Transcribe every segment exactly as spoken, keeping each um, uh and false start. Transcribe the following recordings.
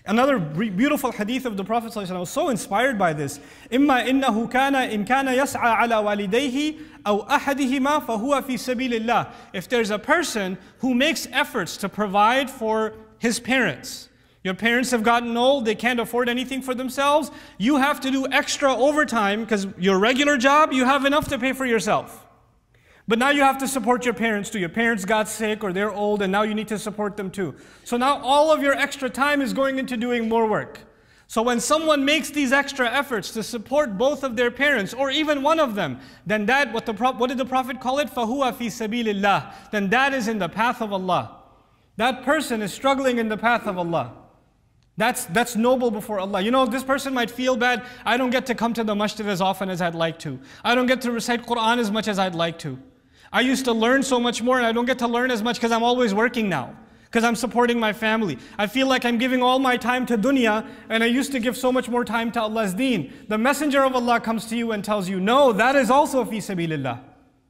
Another beautiful hadith of the Prophet ﷺ, I was so inspired by this. إِمَّا إِنَّهُ كَانَ إِنْ كَانَ يَسْعَى عَلَى وَالِدَيْهِ أَوْ أَحَدِهِمَا فَهُوَ فِي سَبِيلِ اللَّهِ. If there's a person who makes efforts to provide for his parents, your parents have gotten old, they can't afford anything for themselves, you have to do extra overtime because your regular job, you have enough to pay for yourself. But now you have to support your parents too. Your parents got sick or they're old and now you need to support them too. So now all of your extra time is going into doing more work. So when someone makes these extra efforts to support both of their parents or even one of them, then that, what, the, what did the Prophet call it? فَهُوَ فِي سَبِيلِ اللَّهِ. Then that is in the path of Allah. That person is struggling in the path of Allah. That's, that's noble before Allah. You know, this person might feel bad. I don't get to come to the masjid as often as I'd like to. I don't get to recite Quran as much as I'd like to. I used to learn so much more and I don't get to learn as much because I'm always working now. Because I'm supporting my family. I feel like I'm giving all my time to dunya and I used to give so much more time to Allah's deen. The messenger of Allah comes to you and tells you, no, that is also fi sabilillah.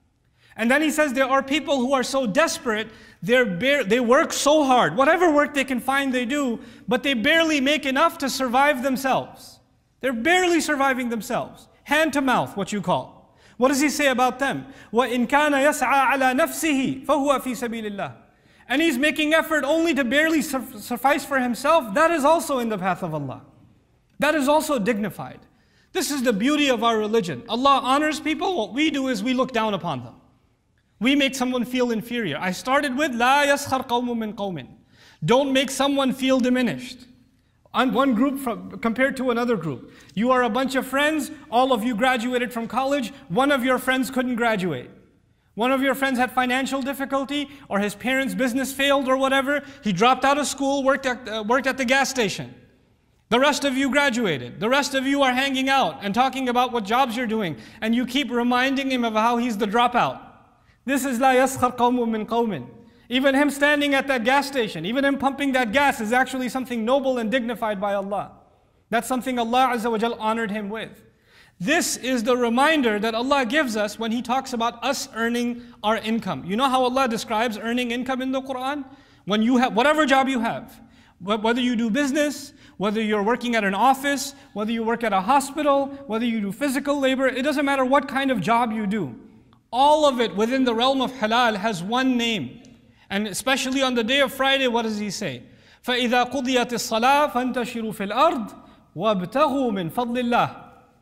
And then he says there are people who are so desperate, they're bare, they work so hard. Whatever work they can find, they do, but they barely make enough to survive themselves. They're barely surviving themselves. Hand to mouth, what you call. What does he say about them? وَإِنْ كَانَ يَسْعَى عَلَى نَفْسِهِ فَهُوَ فِي سَبِيلِ اللَّهِ. And he's making effort only to barely suffice for himself. That is also in the path of Allah. That is also dignified. This is the beauty of our religion. Allah honors people. What we do is we look down upon them. We make someone feel inferior. I started with لَا يَسْخَرْ قَوْمٌ مِّن قَوْمٍ. Don't make someone feel diminished. On one group from, compared to another group. You are a bunch of friends, all of you graduated from college, one of your friends couldn't graduate. One of your friends had financial difficulty, or his parents' business failed or whatever. He dropped out of school, worked at, uh, worked at the gas station. The rest of you graduated. The rest of you are hanging out and talking about what jobs you're doing. And you keep reminding him of how he's the dropout. This is لَا يَسْخَرْ قَوْمٌ مِّن قَوْمٍ. Even him standing at that gas station, even him pumping that gas is actually something noble and dignified by Allah. That's something Allah Azza wa Jal honored him with. This is the reminder that Allah gives us when He talks about us earning our income. You know how Allah describes earning income in the Quran? When you have, whatever job you have, whether you do business, whether you're working at an office, whether you work at a hospital, whether you do physical labor, it doesn't matter what kind of job you do. All of it within the realm of halal has one name. And especially on the day of Friday, what does he say? فَإِذَا قُضِيَتِ الصَّلَاةِ فَانْتَشِرُوا فِي الْأَرْضِ وَابْتَغُوا مِنْ فَضْلِ اللَّهِ.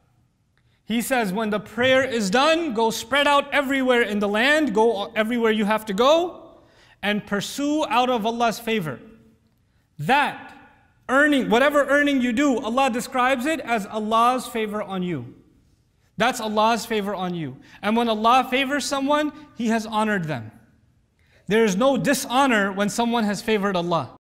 He says, when the prayer is done, go spread out everywhere in the land, go everywhere you have to go, and pursue out of Allah's favor. That earning, whatever earning you do, Allah describes it as Allah's favor on you. That's Allah's favor on you. And when Allah favors someone, He has honored them. There is no dishonor when someone has favored Allah.